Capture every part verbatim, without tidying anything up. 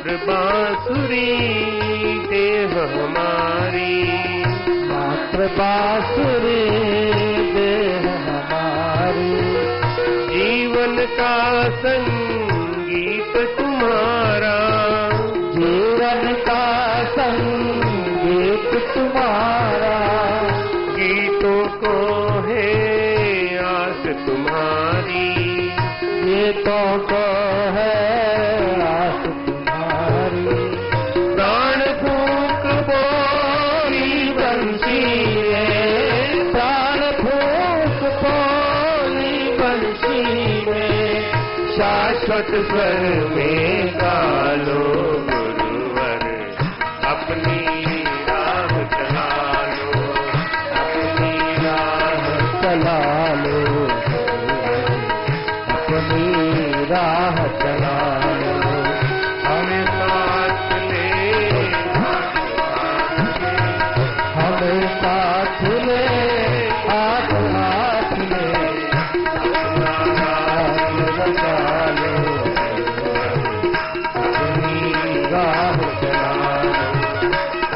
मात्र बांसुरी देह हमारी, मात्र बांसुरी देह हमारी, जीवन का संगीत तुम्हारा, जीवन का संगीत तुम्हारा, गीतों को है आस तुम्हारी, गीतों को है आस तुम्हारी, प्राण फूंक बोली बंसी में, प्राण फूंक बोली बंसी में, शाश्वत स्वर में गालो गुरुवर, अपनी राह चला लो, अपनी राह चला लो, अपनी राह चला लो, हमें साथ ले, हमें साथ ले, हाथ हाथ ले, हाथ लगा लो, अपनी राह चला लो,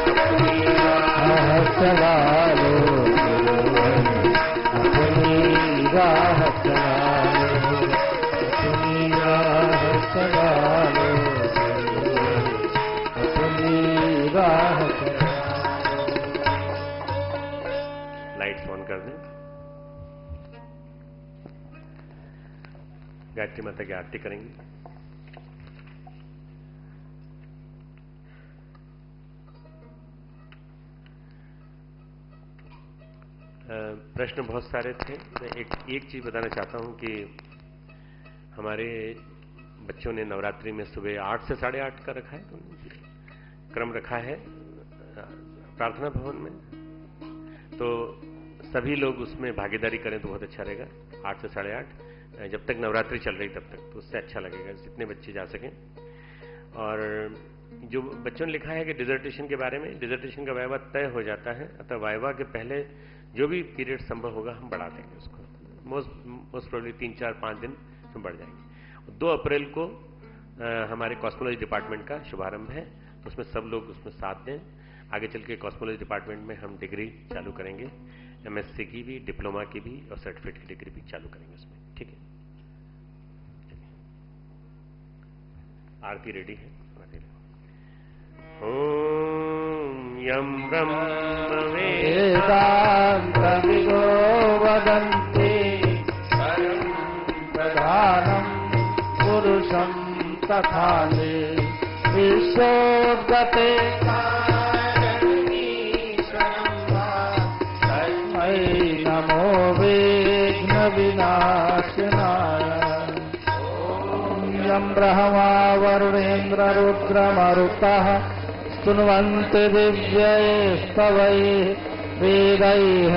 राह चला लो, अपनी राह चला लो, अपनी राह चला लो, अपनी राह चला। लाइट्स ऑन कर दें। गायत्री माता की आरती करेंगे। प्रश्न बहुत सारे थे। मैं एक एक चीज बताना चाहता हूं कि हमारे बच्चों ने नवरात्रि में सुबह आठ से साढ़े आठ का रखा है, तो क्रम रखा है प्रार्थना भवन में, तो सभी लोग उसमें भागीदारी करें तो बहुत अच्छा रहेगा। आठ से साढ़े आठ, जब तक नवरात्रि चल रही तब तक, तो उससे अच्छा लगेगा जितने बच्चे जा सकें। और जो बच्चों ने लिखा है कि डिजर्टेशन के बारे में, डिजर्टेशन का वाइवा तय हो जाता है, अतः वाइवा के पहले जो भी पीरियड संभव होगा हम बढ़ा देंगे उसको, मोस्ट मोस्ट प्रोबेबली तीन चार पांच दिन में बढ़ जाएंगे। दो अप्रैल को आ, हमारे कॉस्मोलॉजी डिपार्टमेंट का शुभारंभ है, तो उसमें सब लोग उसमें साथ दें। आगे चल के कॉस्मोलॉजी डिपार्टमेंट में हम डिग्री चालू करेंगे, एमएससी की भी, डिप्लोमा की भी और सर्टिफिकेट की डिग्री भी चालू करेंगे उसमें, ठीक है। आरती रेडी है। ओम यम ब्रह्म वेदान्तविदो वदन्ति परं प्रधानं पुरुषं तथान्ते विश्वोद्गते तस्मै नमो विघ्नविनाशनाय। यं ब्रह्मा वरुणेन्द्र रुद्रमरुतः स्तुन्वन्ति दिव्यैस्तवैः वेदैः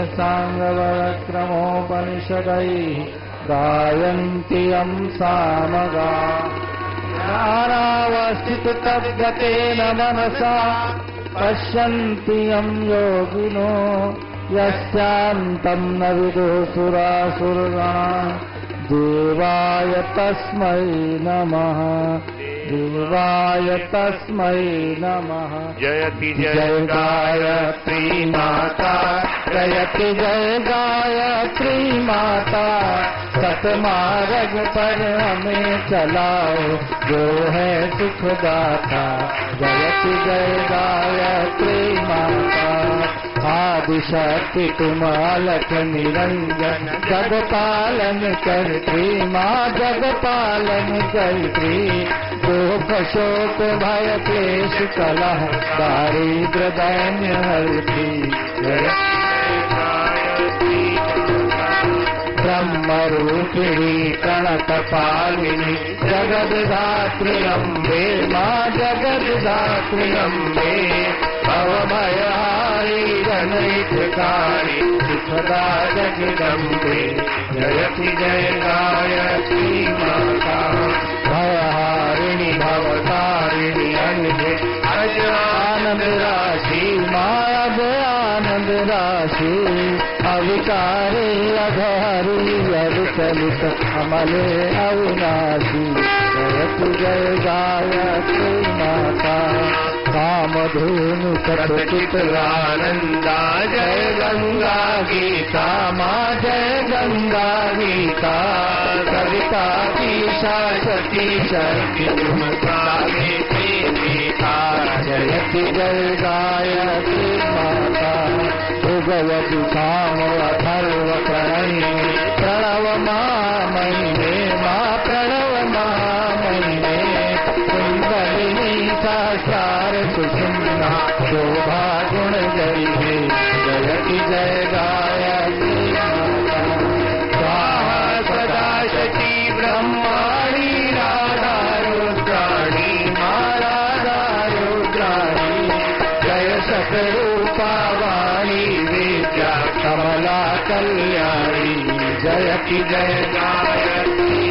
साङ्गवक्रमोपनिषदैः गायन्ति यं सामगाः। ज्ञानावस्थिततद्गतेन मनसा पश्यन्ति यं योगिनो यस्यान्तं न विदुः सुरासुरगणाः। देवाय तस्मै नमः, देवाय तस्मै नमः। जयति जय गायत्री माता, जयति जय गायत्री माता, सतमार्ग पर हमें चलाओ जो है सुखदाता। जयति जय गायत्री माता, आदिशक्ति तुम अलख निरंजन, जग पालन करती माँ, जग पालन करती। दुख शोक भय क्लेश कलह दारिद्र दैन्य हरती। ब्रह्म रूपिणी प्रणत पालिनी, जगद धात्री अम्बे माँ, जगद धात्री अम्बे। भवभयहारी जनहितकारी, सुखदा जगदम्बे। जयति जय गायत्री माता, भयहारिणी भवतारिणी अनिधे। अज आनंद राशि माँ, अज आनंद राशि। अविकारी अघहरी अविचलित अमले अविनाशी। जयति जय गायत्री माता। धूनु सतचित आनंदा जय गंगा गीता माँ जय गंगा गीता सविता की शाश्वती शक्ति तुम सावित्री गीता जयति जय गायत्री माता भगवती साम अथर्व प्रणयी प्रणव मामयिने माँ प्रणव मामयिने कुंडलिनी सार सुषुम्ना शोभा गुण जयी जयति जय गायत्री माता स्वाहा सदा शची ब्रह्माणी राधा रुद्राणी माँ राधा रुद्राणी जय सकरूपा वाणी विद्या कमला कल्याणी जयति जय गायत्री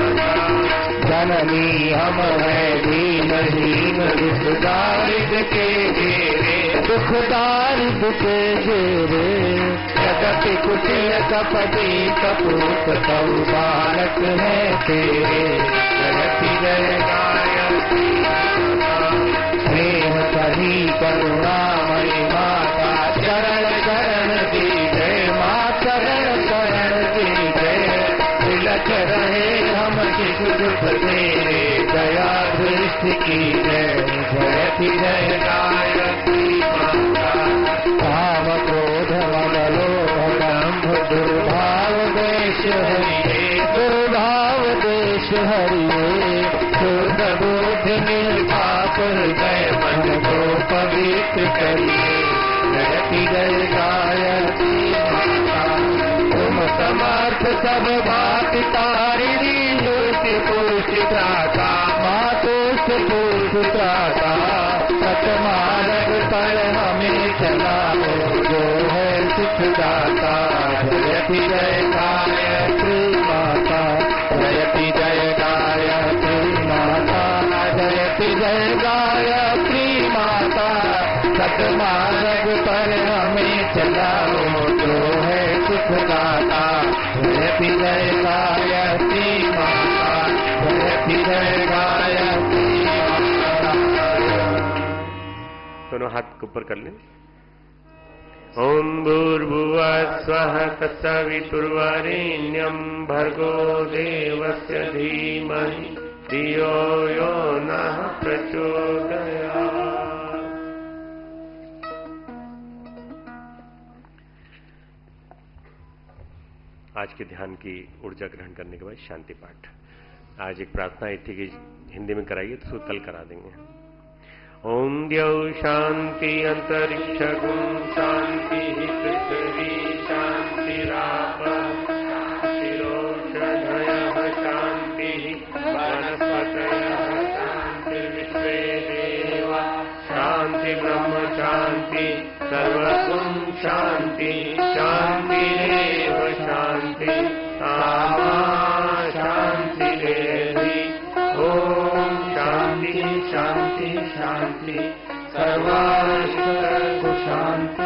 जननी हम है दीनहीन दुख दारिद के घेरे दुख दारिद के घेरे जगति कुटिल कपटी कपूत सब बालक है तेरे जयति जय गायत्री स्नेह सही करुणामयी माता चरण चरण दी जय माँ चरण चरण दी जय तिलक रहे हम शिशु दुख तेरे दया दृष्टि की जय जयति जय गायत्री माता काम क्रोध मद लोभ दंभ दुर्भाव देश हरिये दुर्भाव देश हरिये शुद्ध बुद्धि निर्पाप हृदय मन को पवित्र करिए जयति जय गायत्री माता तुम समर्थ सब बात तारिणी दुष्ट पुरुष त्राता मातुष्ट पुरुष त्राता सतमार्ग पर हमें चलाओ जो है सुखदाता जयति जय गायत्री माता जयति जय गायत्री माता जयति जय गायत्री माता सतमार्ग पर हमें चलाओ जो है सुखदाता जयति जय गायत्री माता जयति जय गायत्री माता। दोनों हाथ के ऊपर कर लें। ओम भूर्भुवः स्वः तत्सवितुर्वरेण्यं भर्गो देवस्य धीमहि धियो यो नः प्रचोदयात्। आज के ध्यान की ऊर्जा ग्रहण करने के बाद शांति पाठ। आज एक प्रार्थना आई थी कि हिंदी में कराइए तो कल करा देंगे। ओम द्यौ शांति अंतरिक्षगुं शांति पृथ्वी शांतिराप शांतिरोषधयः शांति वनस्पतयः शांतिर्विश्वे देवा शांति ब्रह्म शांति सर्वगुं शांति शांतिरेव शांति सामा शांतिरेधि। ओम शांति शांति शांति सर्वाश्रु शांति।